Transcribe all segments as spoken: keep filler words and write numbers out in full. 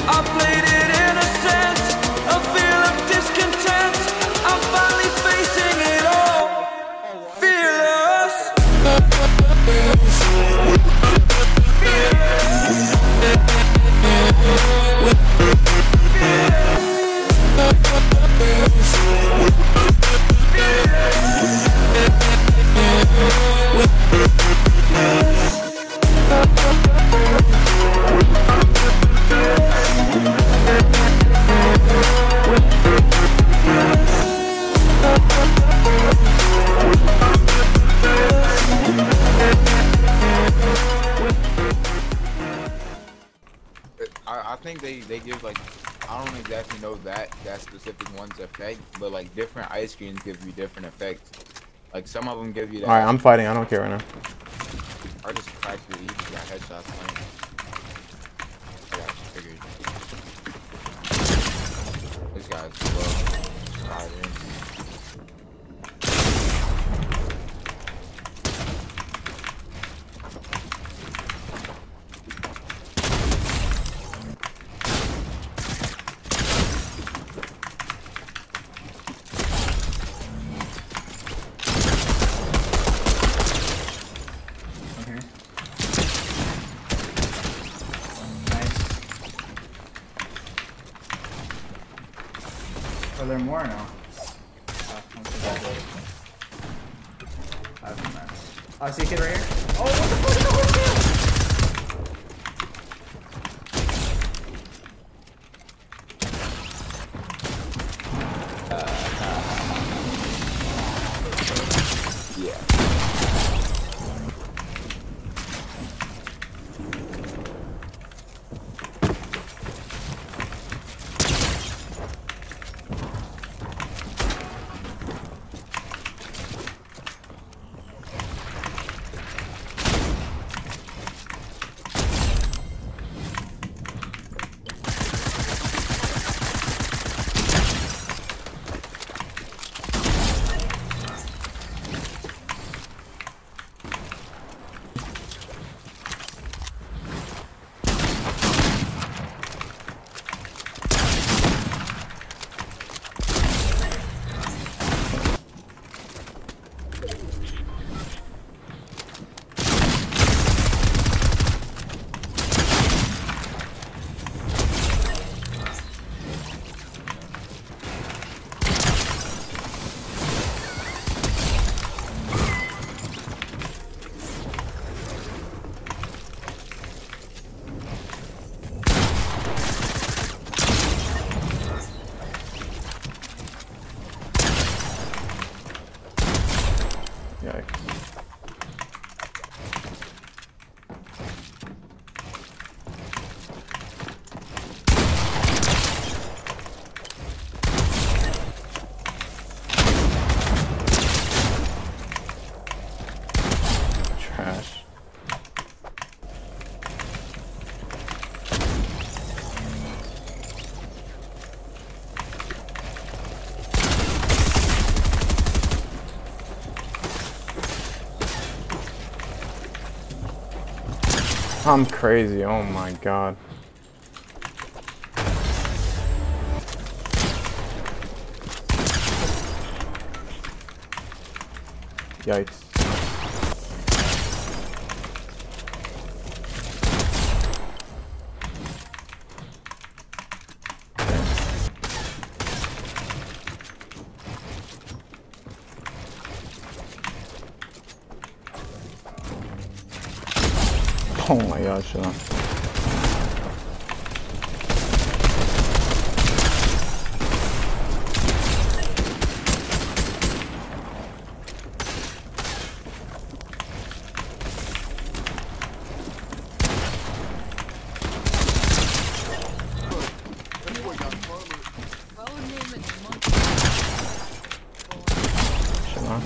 I played it innocent, a feel of discontent. I'm finally facing it all, fearless. I, I think they, they give like, I don't exactly know that, that specific one's effect, but like different ice creams give you different effects. Like some of them give you that. Alright, I'm fighting. I don't care right now. I just cracked it. You just got headshots playing. I got you figured. This guy's slow. Right in. Are there more or no? Oh, I have mats. Oh, I see a kid right here. Oh, what the fuck is the whole kill? Trash. I'm crazy. Oh my god. Yikes. Oh my gosh, shut up. Shut up.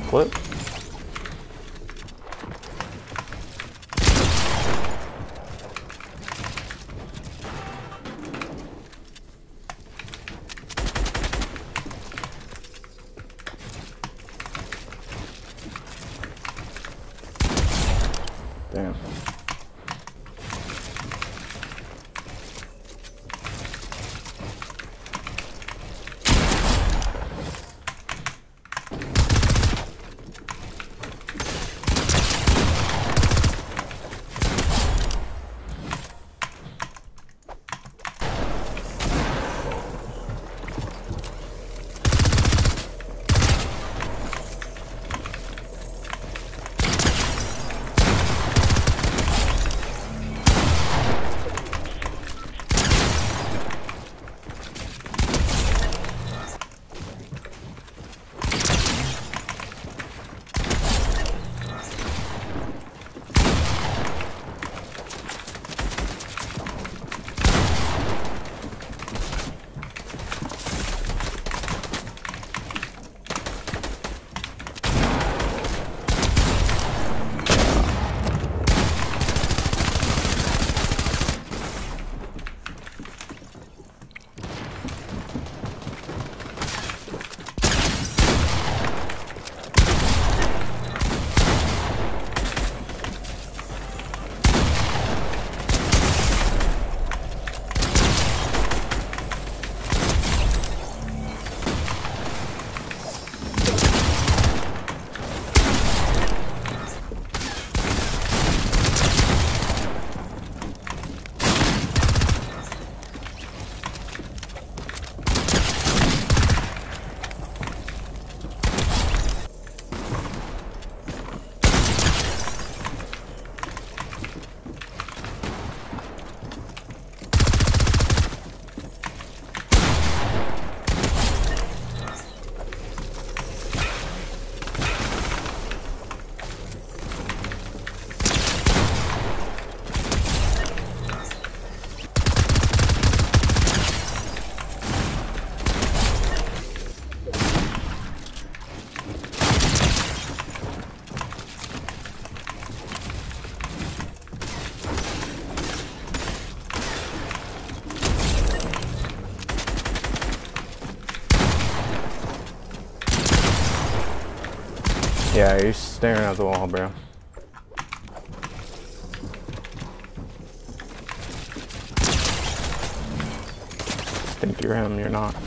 Flip. Damn. Yeah, you're staring at the wall, bro. Think you're him, you're not.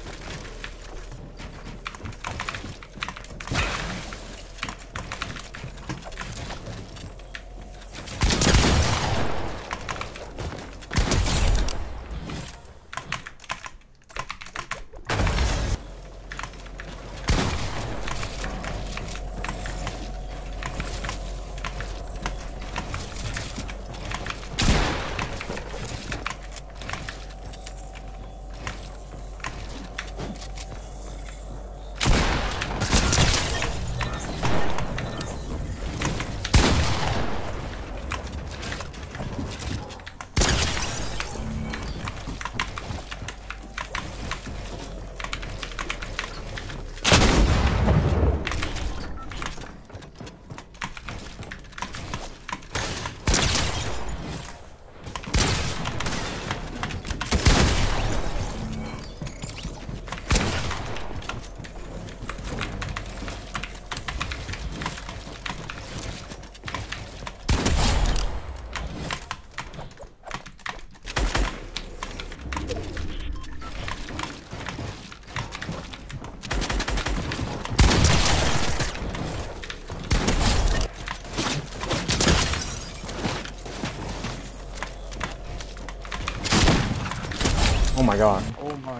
Oh my god. Oh my.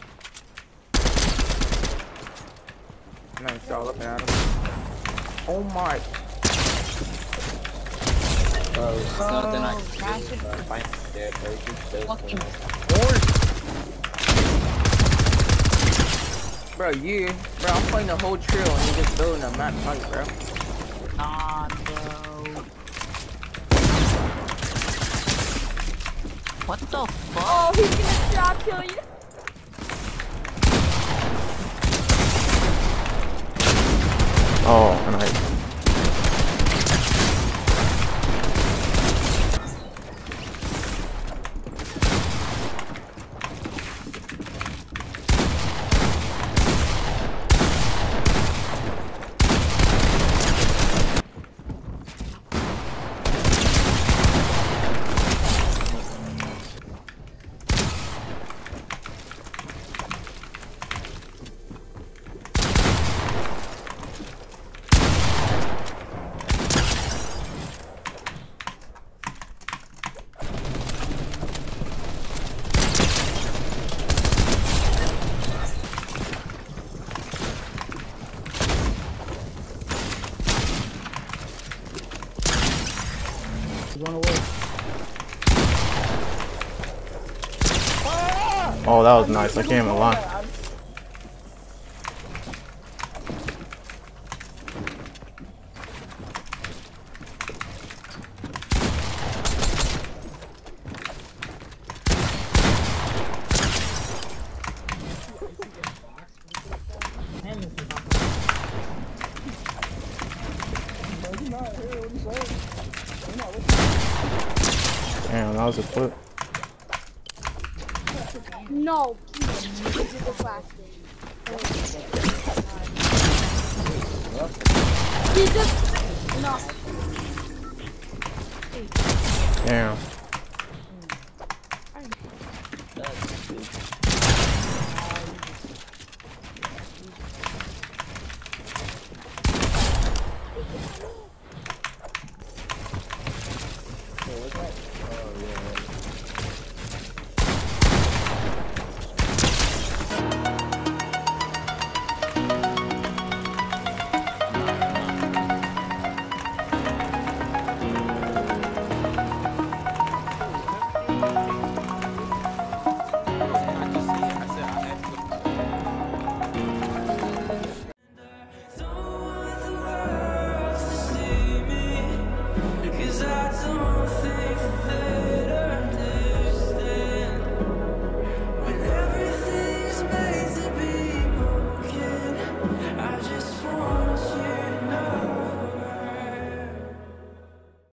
Nice, y'all looking at him. Oh my. Bro, it's nothing I Oh, can Ratchet do. Bro. Fight dead, bro. Just so fucking Bro, you, bro, I'm playing the whole trail and you just building a map fight, bro. god, bro. What the fuck? Oh, he's gonna shot kill you. Oh, and I. Oh, that was nice. I can't even lie. Damn, that was a flip. No, please. This is the plastic. He just no. Damn.